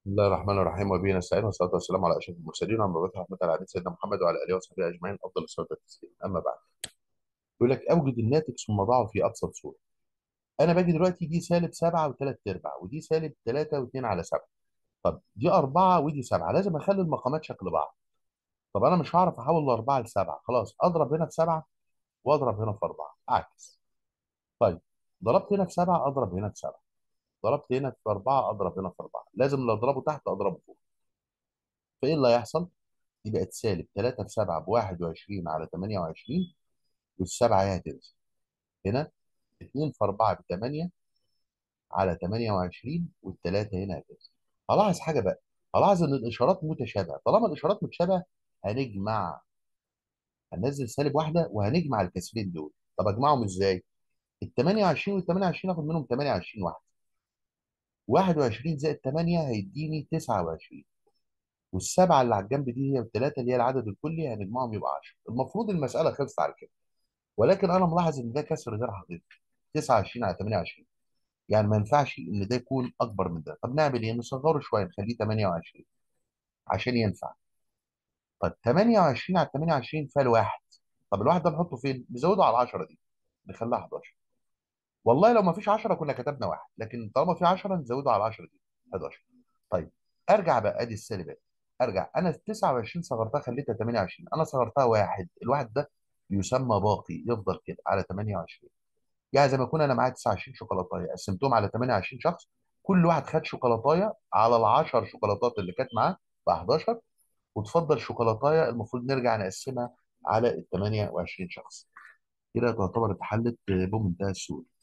بسم الله الرحمن الرحيم وبه نستعين والصلاه والسلام على اشرف المرسلين وعلى مبعوث رحمه العالمين سيدنا محمد وعلى اله وصحبه اجمعين افضل الصلاه والتسليم. اما بعد، يقول لك اوجد الناتج ثم ضعه في ابسط صوره. انا باجي دلوقتي دي سالب 7 و3 ارباع ودي سالب 3 و2 على 7. طب دي 4 ودي 7، لازم اخلي المقامات شكل بعض. طب انا مش هعرف احول الاربعه ل7، خلاص اضرب هنا في 7 واضرب هنا في 4 اعكس. طيب ضربت هنا في 7 اضرب هنا في 7، ضربت هنا في 4 اضرب هنا في 4، لازم اللي اضربه تحت اضربه فوق. فايه اللي هيحصل؟ دي بقت سالب 3 في 7 ب 21 على 28، والسبعه هي هتنزل هنا. 2 في 4 ب 8 على 28، والثلاثه هنا هتنزل. هلاحظ حاجه بقى، هلاحظ ان الاشارات متشابهه. طالما الاشارات متشابهه هنجمع، هننزل سالب واحده وهنجمع الكسرين دول. طب اجمعهم ازاي؟ ال 28 وال 28 اخد منهم 28 واحده، 21 زائد 8 هيديني 29، والسبعه اللي على الجنب دي هي الثلاثه اللي هي العدد الكلي هنجمعهم يبقى 10. المفروض المساله خلصت على كده، ولكن انا ملاحظ ان ده كسر غير حقيقي. 29 على 28، يعني ما ينفعش ان ده يكون اكبر من ده. طب نعمل ايه؟ نصغره شويه نخليه 28 عشان ينفع. طب 28 على 28 فيها الواحد. طب الواحد ده نحطه فين؟ نزوده على 10 دي، نخليها 11. والله لو ما فيش 10 كنا كتبنا واحد، لكن طالما في 10 نزوده على 10 دي 11. طيب ارجع بقى، ادي السالبات. ارجع انا 29 صغرتها خليتها 28، انا صغرتها واحد، الواحد ده يسمى باقي يفضل كده على 28. يعني زي ما يكون انا معايا 29 شوكولاتايه قسمتهم على 28 شخص، كل واحد خد شوكولاتايه على ال 10 شوكولاتات اللي كانت معاه ب 11، وتفضل شوكولاتايه المفروض نرجع نقسمها على ال 28 شخص. كده تعتبر اتحلت بمنتهى السهوله.